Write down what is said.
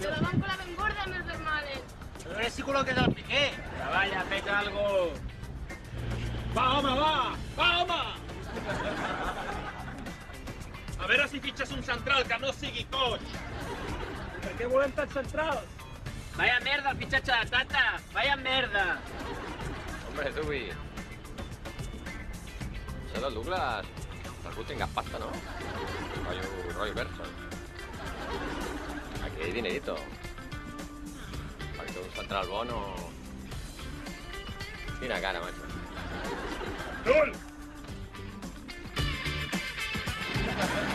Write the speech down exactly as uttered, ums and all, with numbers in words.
Pero la van con la ben gorda, meus normales. Però és si col·loques el Piqué. Treballa, fes algo. Va, home, va! Va, home! A veure si fitxes un central que no sigui coix. Per què volem tants centrals? Vaya merda el fitxatge de Tata. Vaya merda. Hombre, Dubi. Això del Douglas... Algú tinga pasta, ¿no? Rollo Roy Berson. Aquí hay dinerito. Para que un central bono... Quina cara, macho. Gol!